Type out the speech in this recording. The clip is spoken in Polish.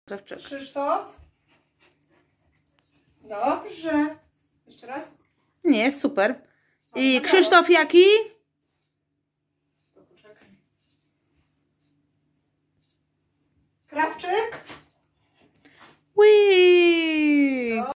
Krawczyk. Krzysztof. Dobrze. Jeszcze raz. Nie, super. I Krzysztof jaki? To poczekaj. Krawczyk.